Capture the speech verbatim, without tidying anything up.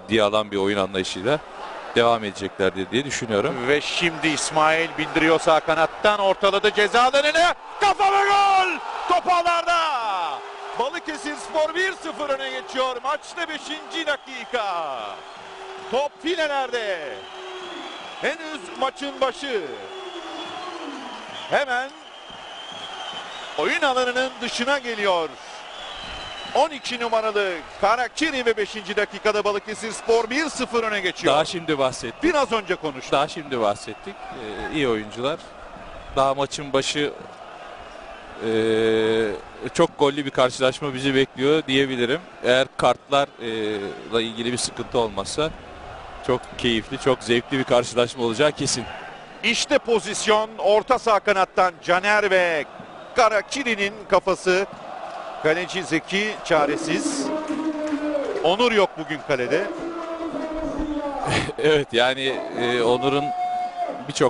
ciddiye alan bir oyun anlayışıyla devam edeceklerdir diye düşünüyorum. Ve şimdi İsmail bindiriyor sağ kanattan, ortaladı ceza alanını, kafa ve gol! Top ağlarda! Balıkesirspor bir sıfır öne geçiyor. Maçta beşinci dakika. Top filelerde. Henüz maçın başı. Hemen oyun alanının dışına geliyor. on iki numaralı Karakiri ve beşinci dakikada Balıkesirspor bir sıfır öne geçiyor. Daha şimdi bahsettik. Biraz önce konuştuk. Daha şimdi bahsettik. Ee, iyi oyuncular. Daha maçın başı ee, çok gollü bir karşılaşma bizi bekliyor diyebilirim. Eğer kartlarla ilgili bir sıkıntı olmazsa çok keyifli, çok zevkli bir karşılaşma olacağı kesin. İşte pozisyon orta sağ kanattan Caner ve Karakiri'nin kafası. Kaleci Zeki çaresiz. Onur yok bugün kalede. Evet, yani e, Onur'un birçok